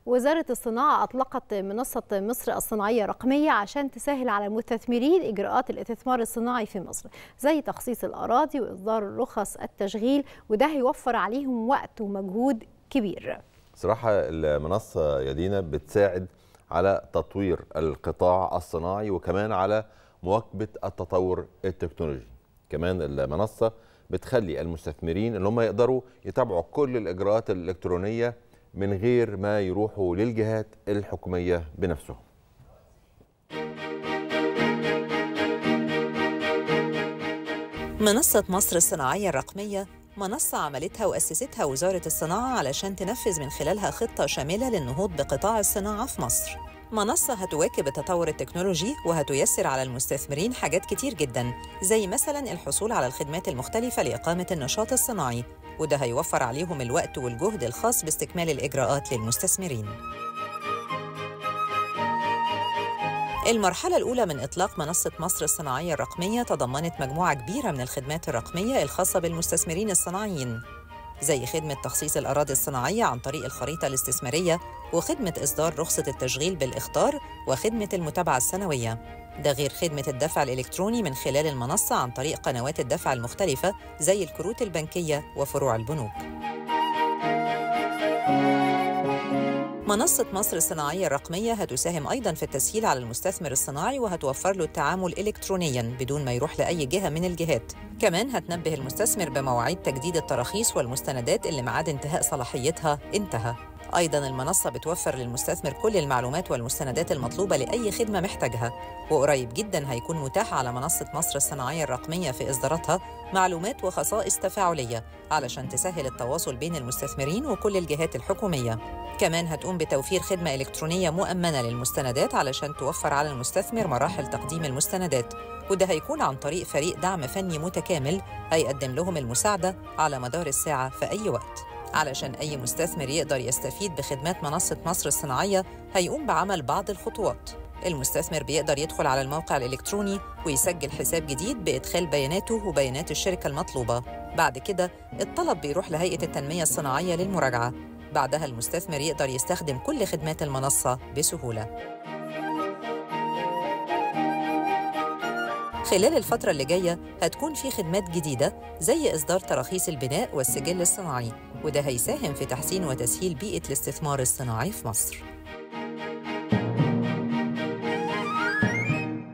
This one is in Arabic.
وزارة الصناعة أطلقت منصة مصر الصناعية الرقمية عشان تسهل على المستثمرين إجراءات الاستثمار الصناعي في مصر، زي تخصيص الأراضي وإصدار رخص التشغيل، وده هيوفر عليهم وقت ومجهود كبير. صراحة المنصة يا دينا بتساعد على تطوير القطاع الصناعي وكمان على مواكبة التطور التكنولوجي. كمان المنصة بتخلي المستثمرين اللي هم يقدروا يتابعوا كل الإجراءات الإلكترونية من غير ما يروحوا للجهات الحكومية بنفسهم. منصة مصر الصناعية الرقمية منصة عملتها وأسستها وزارة الصناعة علشان تنفذ من خلالها خطة شاملة للنهوض بقطاع الصناعة في مصر. منصة هتواكب التطور التكنولوجي وهتيسر على المستثمرين حاجات كتير جداً، زي مثلاً الحصول على الخدمات المختلفة لإقامة النشاط الصناعي، وده هيوفر عليهم الوقت والجهد الخاص باستكمال الإجراءات للمستثمرين. المرحلة الأولى من إطلاق منصة مصر الصناعية الرقمية تضمنت مجموعة كبيرة من الخدمات الرقمية الخاصة بالمستثمرين الصناعيين، زي خدمة تخصيص الأراضي الصناعية عن طريق الخريطة الاستثمارية، وخدمة إصدار رخصة التشغيل بالإخطار، وخدمة المتابعة السنوية. ده غير خدمة الدفع الإلكتروني من خلال المنصة عن طريق قنوات الدفع المختلفة زي الكروت البنكية وفروع البنوك. منصة مصر الصناعية الرقمية هتساهم أيضاً في التسهيل على المستثمر الصناعي وهتوفر له التعامل إلكترونياً بدون ما يروح لأي جهة من الجهات. كمان هتنبه المستثمر بمواعيد تجديد التراخيص والمستندات اللي ميعاد انتهاء صلاحيتها انتهى. أيضاً المنصة بتوفر للمستثمر كل المعلومات والمستندات المطلوبة لأي خدمة محتاجها، وقريب جداً هيكون متاح على منصة مصر الصناعية الرقمية في إصداراتها معلومات وخصائص تفاعلية علشان تسهل التواصل بين المستثمرين وكل الجهات الحكومية. كمان هتقوم بتوفير خدمة إلكترونية مؤمنة للمستندات علشان توفر على المستثمر مراحل تقديم المستندات، وده هيكون عن طريق فريق دعم فني متكامل هيقدم لهم المساعدة على مدار الساعة في أي وقت. علشان أي مستثمر يقدر يستفيد بخدمات منصة مصر الصناعية هيقوم بعمل بعض الخطوات. المستثمر بيقدر يدخل على الموقع الإلكتروني ويسجل حساب جديد بإدخال بياناته وبيانات الشركة المطلوبة. بعد كده الطلب بيروح لهيئة التنمية الصناعية للمراجعة. بعدها المستثمر يقدر يستخدم كل خدمات المنصة بسهولة. خلال الفترة اللي جاية هتكون في خدمات جديدة زي إصدار تراخيص البناء والسجل الصناعي، وده هيساهم في تحسين وتسهيل بيئة الاستثمار الصناعي في مصر.